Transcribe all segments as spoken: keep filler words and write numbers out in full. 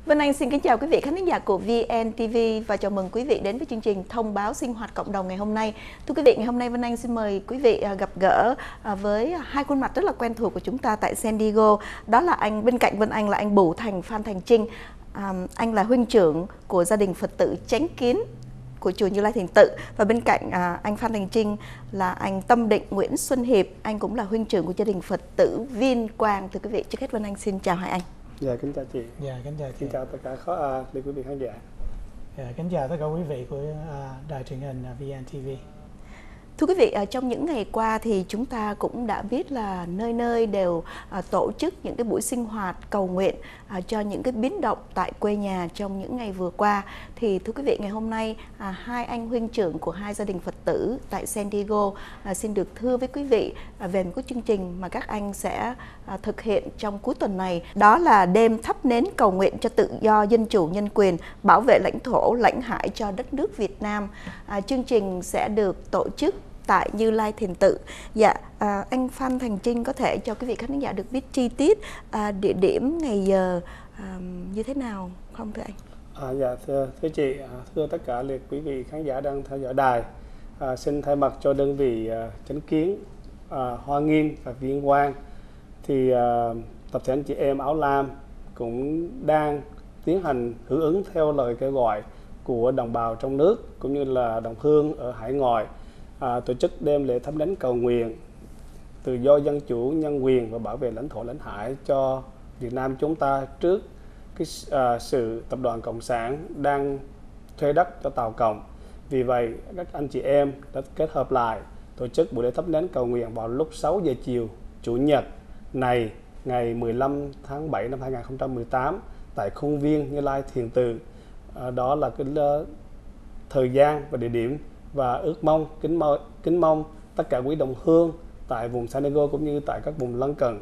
Vân Anh xin kính chào quý vị khán giả của vê en tê vê và chào mừng quý vị đến với chương trình thông báo sinh hoạt cộng đồng ngày hôm nay. Thưa quý vị, ngày hôm nay Vân Anh xin mời quý vị gặp gỡ với hai khuôn mặt rất là quen thuộc của chúng ta tại San Diego. Đó là anh, bên cạnh Vân Anh là anh Bửu Thành Phan Thành Trinh. À, anh là huynh trưởng của gia đình Phật tử Chánh Kiến của chùa Như Lai Thiền Tự, và bên cạnh à, anh Phan Thành Trinh là anh Tâm Định Nguyễn Xuân Hiệp, anh cũng là huynh trưởng của gia đình Phật tử Viên Quang. Thưa quý vị, trước hết Vân Anh xin chào hai anh. Dạ, kính chào chị. Dạ, kính chào chị. Xin chào tất cả khó à, quý vị khán giả. Dạ, kính chào tất cả quý vị của à, đài truyền hình à, vê en tê vê. Thưa quý vị, trong những ngày qua thì chúng ta cũng đã biết là nơi nơi đều tổ chức những cái buổi sinh hoạt cầu nguyện cho những cái biến động tại quê nhà trong những ngày vừa qua. Thì thưa quý vị, ngày hôm nay hai anh huynh trưởng của hai gia đình Phật tử tại San Diego xin được thưa với quý vị về một cái chương trình mà các anh sẽ thực hiện trong cuối tuần này. Đó là đêm thắp nến cầu nguyện cho tự do, dân chủ, nhân quyền, bảo vệ lãnh thổ, lãnh hải cho đất nước Việt Nam. À, chương trình sẽ được tổ chức tại Như Lai Thiền Tự. Dạ, à, anh Phan Thành Trinh có thể cho quý vị khán giả được biết chi tiết à, địa điểm, ngày giờ à, như thế nào không thưa anh? À, dạ, thưa, thưa chị, thưa tất cả liệt quý vị khán giả đang theo dõi đài. À, xin thay mặt cho đơn vị à, Chánh Kiến, à, Hoa Nghiêm và Viên Quang, thì à, tập thể anh chị em áo lam cũng đang tiến hành hưởng ứng theo lời kêu gọi của đồng bào trong nước cũng như là đồng hương ở hải ngoại. À, tổ chức đêm lễ thắp nến cầu nguyện tự do, dân chủ, nhân quyền và bảo vệ lãnh thổ lãnh hải cho Việt Nam chúng ta trước cái à, sự tập đoàn Cộng sản đang thuê đất cho Tàu Cộng. Vì vậy các anh chị em đã kết hợp lại tổ chức buổi lễ thắp nến cầu nguyện vào lúc sáu giờ chiều Chủ nhật này, ngày mười lăm tháng bảy năm hai nghìn không trăm mười tám tại khuôn viên Như Lai Thiền Tự. À, đó là cái uh, thời gian và địa điểm, và ước mong kính mong kính mong tất cả quý đồng hương tại vùng San Diego cũng như tại các vùng lân cận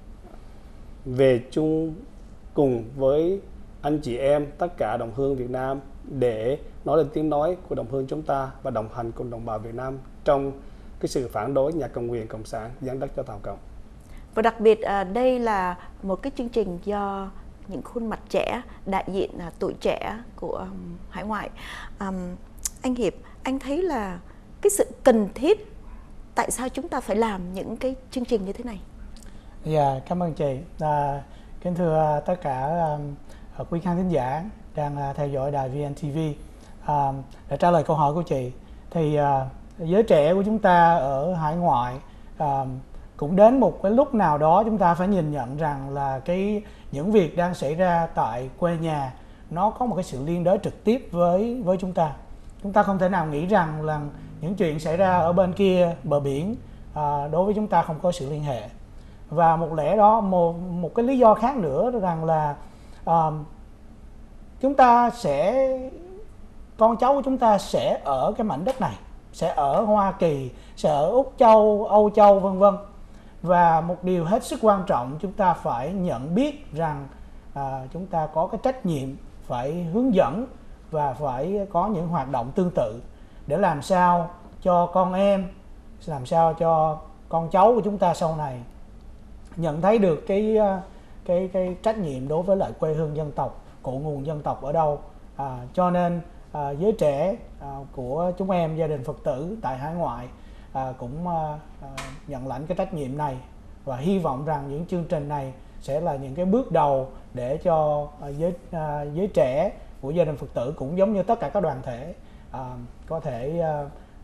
về chung cùng với anh chị em tất cả đồng hương Việt Nam để nói lên tiếng nói của đồng hương chúng ta và đồng hành cùng đồng bào Việt Nam trong cái sự phản đối nhà cầm quyền cộng sản giáng đất cho Tàu Cộng. Và đặc biệt đây là một cái chương trình do những khuôn mặt trẻ, đại diện tuổi trẻ của hải ngoại. Um, anh Hiệp, anh thấy là cái sự cần thiết tại sao chúng ta phải làm những cái chương trình như thế này? Dạ, cảm ơn chị. À, kính thưa tất cả uh, quý khán thính giả đang uh, theo dõi đài vê en tê vê. Uh, để trả lời câu hỏi của chị, thì uh, giới trẻ của chúng ta ở hải ngoại uh, cũng đến một cái lúc nào đó chúng ta phải nhìn nhận rằng là cái những việc đang xảy ra tại quê nhà nó có một cái sự liên đới trực tiếp với với chúng ta. Chúng ta không thể nào nghĩ rằng là những chuyện xảy ra ở bên kia bờ biển à, đối với chúng ta không có sự liên hệ. Và một lẽ đó, một, một cái lý do khác nữa rằng là à, chúng ta sẽ, con cháu của chúng ta sẽ ở cái mảnh đất này, sẽ ở Hoa Kỳ, sẽ ở Úc Châu, Âu Châu vân vân. Và một điều hết sức quan trọng chúng ta phải nhận biết rằng à, chúng ta có cái trách nhiệm phải hướng dẫn và phải có những hoạt động tương tự để làm sao cho con em, làm sao cho con cháu của chúng ta sau này nhận thấy được cái cái cái trách nhiệm đối với lại quê hương dân tộc, cội nguồn dân tộc ở đâu. À, cho nên à, giới trẻ à, của chúng em gia đình Phật tử tại hải ngoại à, cũng à, à, nhận lãnh cái trách nhiệm này, và hy vọng rằng những chương trình này sẽ là những cái bước đầu để cho à, giới à, giới trẻ của gia đình Phật tử cũng giống như tất cả các đoàn thể à, có thể à,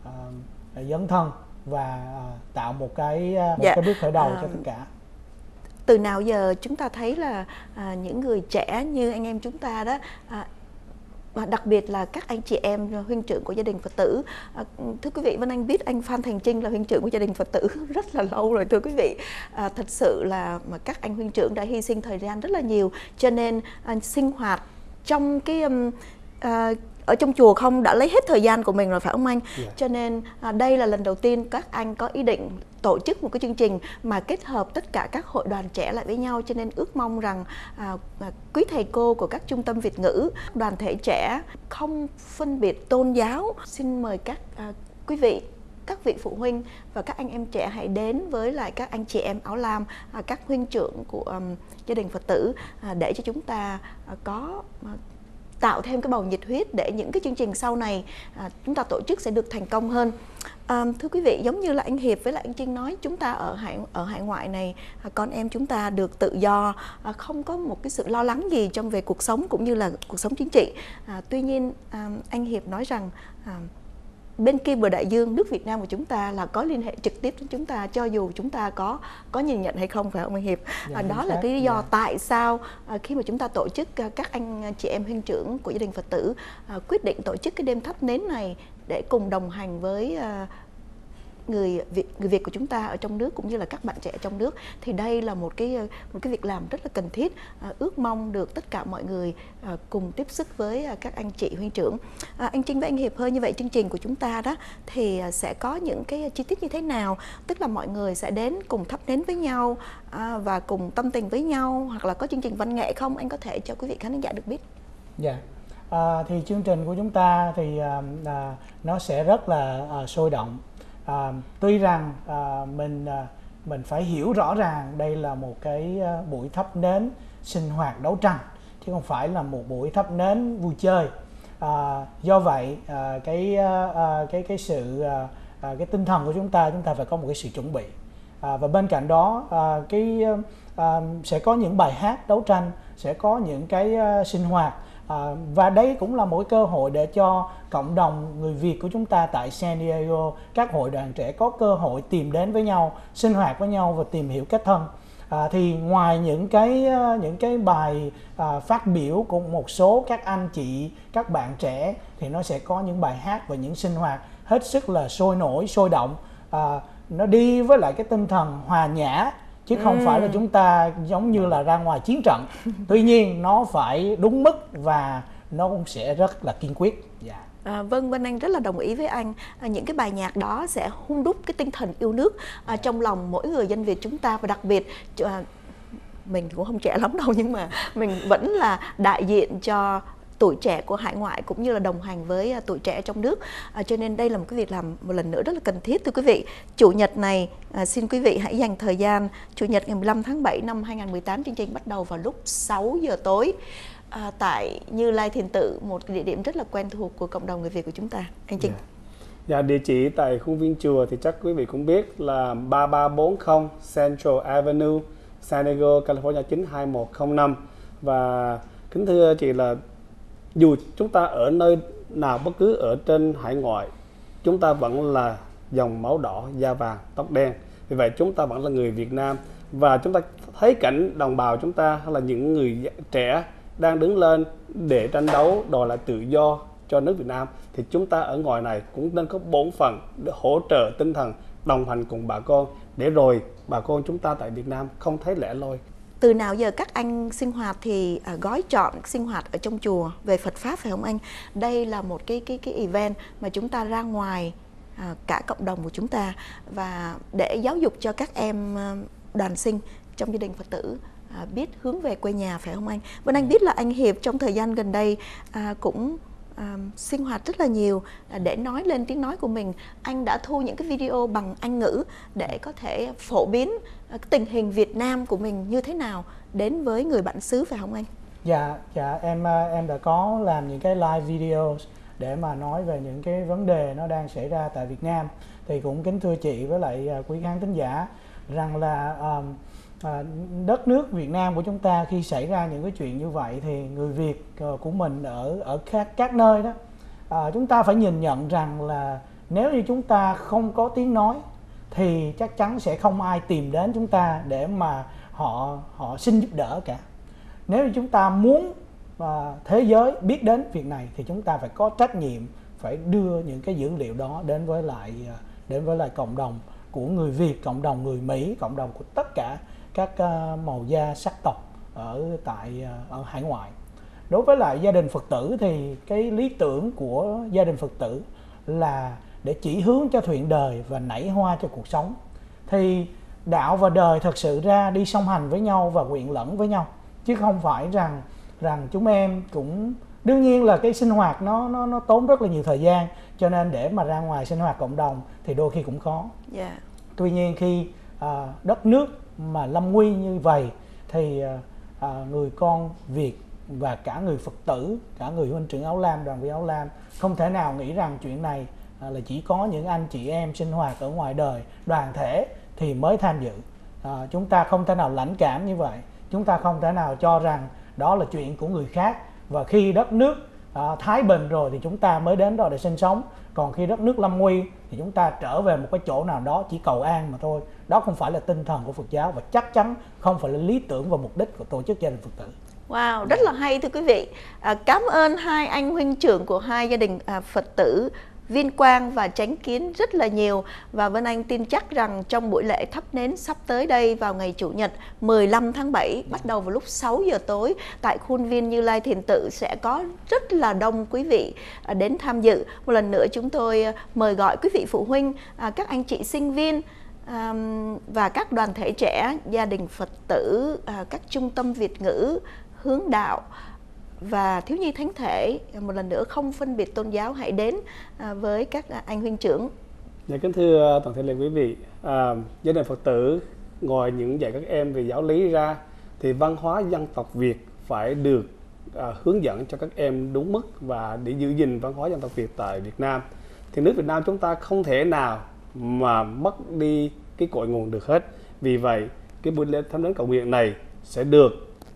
à, dấn thân và à, tạo một cái một dạ. cái bước khởi đầu à, cho tất cả. Từ nào giờ chúng ta thấy là à, những người trẻ như anh em chúng ta đó, à, và đặc biệt là các anh chị em huynh trưởng của gia đình Phật tử. À, thưa quý vị, Vân Anh biết anh Phan Thành Trinh là huynh trưởng của gia đình Phật tử rất là lâu rồi thưa quý vị. À, thật sự là mà các anh huynh trưởng đã hy sinh thời gian rất là nhiều, cho nên à, sinh hoạt trong cái um, à, ở trong chùa không đã lấy hết thời gian của mình rồi, phải không anh? Yeah. Cho nên à, đây là lần đầu tiên các anh có ý định tổ chức một cái chương trình mà kết hợp tất cả các hội đoàn trẻ lại với nhau. Cho nên ước mong rằng à, à, quý thầy cô của các trung tâm Việt ngữ, đoàn thể trẻ không phân biệt tôn giáo. Xin mời các à, quý vị các vị phụ huynh và các anh em trẻ hãy đến với lại các anh chị em áo lam, à, các huynh trưởng của um, gia đình Phật tử, à, để cho chúng ta à, có à, tạo thêm cái bầu nhiệt huyết để những cái chương trình sau này à, chúng ta tổ chức sẽ được thành công hơn. À, thưa quý vị, giống như là anh Hiệp với lại anh Trinh nói, chúng ta ở hải ở hải ngoại này, à, con em chúng ta được tự do, à, không có một cái sự lo lắng gì trong về cuộc sống cũng như là cuộc sống chính trị. À, tuy nhiên à, anh Hiệp nói rằng à, bên kia bờ đại dương, nước Việt Nam của chúng ta là có liên hệ trực tiếp đến chúng ta, cho dù chúng ta có có nhìn nhận hay không, phải không anh Hiệp? Dạ, à, đó là cái lý do dạ. tại sao à, khi mà chúng ta tổ chức à, các anh chị em huynh trưởng của gia đình Phật tử à, quyết định tổ chức cái đêm thắp nến này để cùng đồng hành với à, người Việt người Việt của chúng ta ở trong nước cũng như là các bạn trẻ trong nước. Thì đây là một cái một cái việc làm rất là cần thiết. À, ước mong được tất cả mọi người à, cùng tiếp sức với à, các anh chị huynh trưởng. À, anh Trinh với anh Hiệp ơi, như vậy chương trình của chúng ta đó thì à, sẽ có những cái chi tiết như thế nào? Tức là mọi người sẽ đến cùng thắp nến với nhau à, và cùng tâm tình với nhau, hoặc là có chương trình văn nghệ không? Anh có thể cho quý vị khán giả được biết. Dạ. Yeah. À, thì chương trình của chúng ta thì à, à, nó sẽ rất là à, sôi động. À, tuy rằng à, mình à, mình phải hiểu rõ ràng đây là một cái à, buổi thắp nến sinh hoạt đấu tranh chứ không phải là một buổi thắp nến vui chơi. À, do vậy à, cái à, cái cái sự à, cái tinh thần của chúng ta chúng ta phải có một cái sự chuẩn bị. À, và bên cạnh đó à, cái à, sẽ có những bài hát đấu tranh, sẽ có những cái à, sinh hoạt. À, và đây cũng là một cơ hội để cho cộng đồng người Việt của chúng ta tại San Diego, các hội đoàn trẻ có cơ hội tìm đến với nhau, sinh hoạt với nhau và tìm hiểu kết thân. À, thì ngoài những cái những cái bài à, phát biểu của một số các anh chị, các bạn trẻ, thì nó sẽ có những bài hát và những sinh hoạt hết sức là sôi nổi, sôi động. À, nó đi với lại cái tinh thần hòa nhã, chứ không ừ. phải là chúng ta giống như là ra ngoài chiến trận. Tuy nhiên nó phải đúng mức và nó cũng sẽ rất là kiên quyết. Dạ. À, vâng, Vân Anh rất là đồng ý với anh. À, những cái bài nhạc đó sẽ hun đúc cái tinh thần yêu nước à, trong lòng mỗi người dân Việt chúng ta, và đặc biệt à, mình cũng không trẻ lắm đâu, nhưng mà mình vẫn là đại diện cho tuổi trẻ của hải ngoại cũng như là đồng hành với uh, tuổi trẻ trong nước, à, cho nên đây là một cái việc làm một lần nữa rất là cần thiết. Thưa quý vị, chủ nhật này à, xin quý vị hãy dành thời gian. Chủ nhật ngày mười lăm tháng bảy năm hai nghìn không trăm mười tám, chương trình bắt đầu vào lúc sáu giờ tối à, tại Như Lai Thiền Tự, một cái địa điểm rất là quen thuộc của cộng đồng người Việt của chúng ta. Anh Trinh. Yeah. Dạ, địa chỉ tại khuôn viên chùa thì chắc quý vị cũng biết là ba ba bốn không Central Avenue, San Diego, California chín hai một không năm. Và kính thưa chị là dù chúng ta ở nơi nào, bất cứ ở trên hải ngoại, chúng ta vẫn là dòng máu đỏ, da vàng, tóc đen. Vì vậy chúng ta vẫn là người Việt Nam, và chúng ta thấy cảnh đồng bào chúng ta hay là những người trẻ đang đứng lên để tranh đấu đòi lại tự do cho nước Việt Nam, thì chúng ta ở ngoài này cũng nên có bổn phận để hỗ trợ tinh thần, đồng hành cùng bà con, để rồi bà con chúng ta tại Việt Nam không thấy lẻ loi. Từ nào giờ các anh sinh hoạt thì à, gói chọn sinh hoạt ở trong chùa về Phật Pháp, phải không anh? Đây là một cái cái cái event mà chúng ta ra ngoài à, cả cộng đồng của chúng ta, và để giáo dục cho các em à, đoàn sinh trong gia đình Phật tử à, biết hướng về quê nhà, phải không anh? Vân Anh biết là anh Hiệp trong thời gian gần đây à, cũng à, sinh hoạt rất là nhiều à, để nói lên tiếng nói của mình. Anh đã thu những cái video bằng Anh ngữ để có thể phổ biến à, tình hình Việt Nam của mình như thế nào đến với người bản xứ, phải không anh? Dạ, dạ em em đã có làm những cái live video để mà nói về những cái vấn đề nó đang xảy ra tại Việt Nam. Thì cũng kính thưa chị với lại quý khán thính giả rằng là um, À, đất nước Việt Nam của chúng ta khi xảy ra những cái chuyện như vậy thì người Việt uh, của mình ở ở các các nơi đó, à, chúng ta phải nhìn nhận rằng là nếu như chúng ta không có tiếng nói thì chắc chắn sẽ không ai tìm đến chúng ta để mà họ họ xin giúp đỡ cả. Nếu như chúng ta muốn uh, thế giới biết đến việc này thì chúng ta phải có trách nhiệm phải đưa những cái dữ liệu đó đến với lại uh, đến với lại cộng đồng của người Việt, cộng đồng người Mỹ, cộng đồng của tất cả các uh, màu da sắc tộc ở tại uh, ở hải ngoại. Đối với lại gia đình Phật tử thì cái lý tưởng của gia đình Phật tử là để chỉ hướng cho thuyện đời và nảy hoa cho cuộc sống. Thì đạo và đời thật sự ra đi song hành với nhau và quyện lẫn với nhau, chứ không phải rằng rằng chúng em cũng Đương nhiên là cái sinh hoạt nó nó nó tốn rất là nhiều thời gian, cho nên để mà ra ngoài sinh hoạt cộng đồng thì đôi khi cũng khó. Yeah. Tuy nhiên khi à, đất nước mà lâm nguy như vậy thì à, người con Việt và cả người Phật tử, cả người huynh trưởng áo lam, đoàn viên áo lam không thể nào nghĩ rằng chuyện này à, là chỉ có những anh chị em sinh hoạt ở ngoài đời đoàn thể thì mới tham dự. À, chúng ta không thể nào lãnh cảm như vậy, chúng ta không thể nào cho rằng đó là chuyện của người khác, và khi đất nước à, thái bình rồi thì chúng ta mới đến đó để sinh sống, còn khi đất nước lâm nguy thì chúng ta trở về một cái chỗ nào đó chỉ cầu an mà thôi. Đó không phải là tinh thần của Phật giáo, và chắc chắn không phải là lý tưởng và mục đích của tổ chức gia đình Phật tử. Wow, rất là hay thưa quý vị. À, cảm ơn hai anh huynh trưởng của hai gia đình à, Phật tử Viên Quang và Chánh Kiến rất là nhiều. Và Vân Anh tin chắc rằng trong buổi lễ thắp nến sắp tới đây vào ngày Chủ nhật mười lăm tháng bảy, bắt đầu vào lúc sáu giờ tối tại khuôn viên Như Lai Thiền Tự sẽ có rất là đông quý vị đến tham dự. Một lần nữa chúng tôi mời gọi quý vị phụ huynh, các anh chị sinh viên và các đoàn thể trẻ, gia đình Phật tử, các trung tâm Việt ngữ, hướng đạo và thiếu nhi thánh thể một lần nữa không phân biệt tôn giáo hãy đến à, với các anh huynh trưởng. Dạ, kính thưa toàn thể lệ quý vị, à, gia đình Phật tử ngoài những dạy các em về giáo lý ra thì văn hóa dân tộc Việt phải được à, hướng dẫn cho các em đúng mức, và để giữ gìn văn hóa dân tộc Việt tại Việt Nam thì nước Việt Nam chúng ta không thể nào mà mất đi cái cội nguồn được hết. Vì vậy cái buổi lễ thắp nến cầu nguyện này sẽ được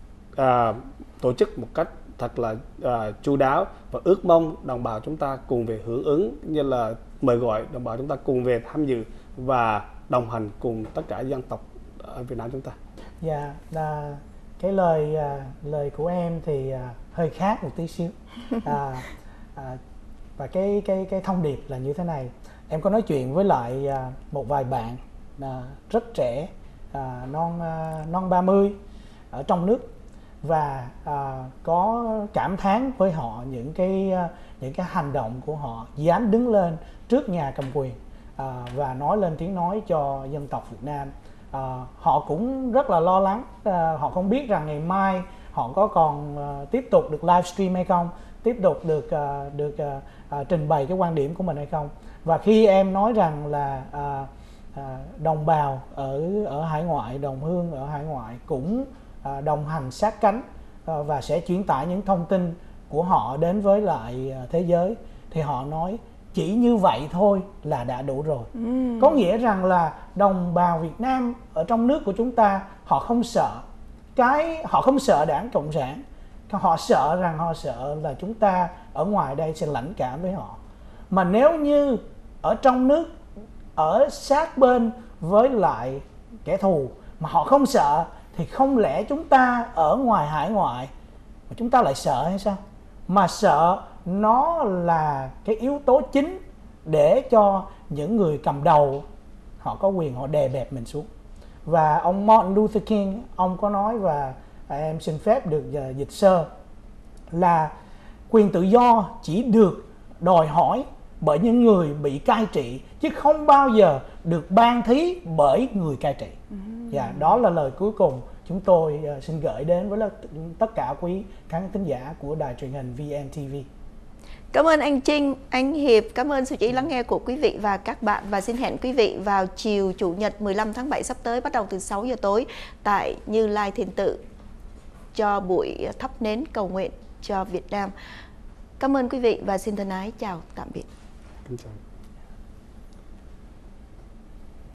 à, tổ chức một cách thật là uh, chu đáo, và ước mong đồng bào chúng ta cùng về hưởng ứng, như là mời gọi đồng bào chúng ta cùng về tham dự và đồng hành cùng tất cả dân tộc ở Việt Nam chúng ta. Dạ, là cái lời uh, lời của em thì uh, hơi khác một tí xíu. À, à, và cái cái cái thông điệp là như thế này. Em có nói chuyện với lại uh, một vài bạn uh, rất trẻ, uh, non uh, non ba mươi ở trong nước, và à, có cảm thán với họ những cái những cái hành động của họ, dám đứng lên trước nhà cầm quyền à, và nói lên tiếng nói cho dân tộc Việt Nam. À, họ cũng rất là lo lắng, à, họ không biết rằng ngày mai họ có còn à, tiếp tục được livestream hay không, tiếp tục được à, được à, à, trình bày cái quan điểm của mình hay không. Và khi em nói rằng là à, à, đồng bào ở ở hải ngoại, đồng hương ở hải ngoại cũng À, đồng hành sát cánh à, và sẽ truyền tải những thông tin của họ đến với lại à, thế giới, thì họ nói chỉ như vậy thôi là đã đủ rồi. Mm. Có nghĩa rằng là đồng bào Việt Nam ở trong nước của chúng ta, họ không sợ cái họ không sợ Đảng Cộng sản, họ sợ rằng họ sợ là chúng ta ở ngoài đây sẽ lãnh cảm với họ. Mà nếu như ở trong nước, ở sát bên với lại kẻ thù mà họ không sợ, thì không lẽ chúng ta ở ngoài hải ngoại mà chúng ta lại sợ hay sao? Mà sợ nó là cái yếu tố chính để cho những người cầm đầu họ có quyền họ đè bẹp mình xuống. Và ông Martin Luther King, ông có nói, và em xin phép được dịch sơ, là quyền tự do chỉ được đòi hỏi bởi những người bị cai trị, chứ không bao giờ được ban thí bởi người cai trị. Và đó là lời cuối cùng chúng tôi uh, xin gửi đến với tất cả quý khán thính giả của đài truyền hình vê en tê vê. Cảm ơn anh Trinh, anh Hiệp, cảm ơn sự chú ý lắng nghe của quý vị và các bạn, và xin hẹn quý vị vào chiều Chủ nhật mười lăm tháng bảy sắp tới, bắt đầu từ sáu giờ tối tại Như Lai Thiền Tự cho buổi thắp nến cầu nguyện cho Việt Nam. Cảm ơn quý vị và xin thân ái chào tạm biệt. Kính chào.